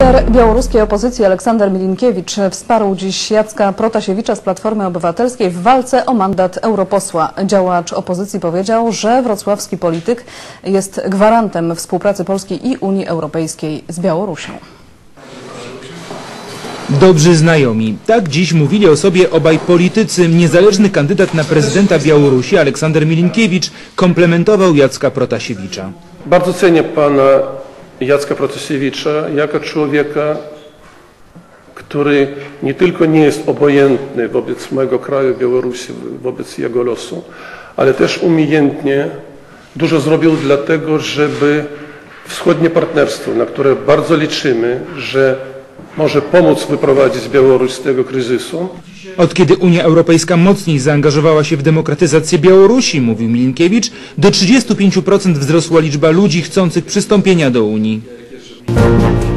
Lider białoruskiej opozycji Aleksander Milinkiewicz wsparł dziś Jacka Protasiewicza z Platformy Obywatelskiej w walce o mandat europosła. Działacz opozycji powiedział, że wrocławski polityk jest gwarantem współpracy Polski i Unii Europejskiej z Białorusią. Dobrzy znajomi. Tak dziś mówili o sobie obaj politycy. Niezależny kandydat na prezydenta Białorusi Aleksander Milinkiewicz komplementował Jacka Protasiewicza. Bardzo cenię pana Jacka Protasiewicza jako człowieka, który nie tylko nie jest obojętny wobec mojego kraju, Białorusi, wobec jego losu, ale też umiejętnie dużo zrobił dlatego, żeby wschodnie partnerstwo, na które bardzo liczymy, że może pomóc wyprowadzić Białoruś z tego kryzysu. Od kiedy Unia Europejska mocniej zaangażowała się w demokratyzację Białorusi, mówił Milinkiewicz, do 35% wzrosła liczba ludzi chcących przystąpienia do Unii.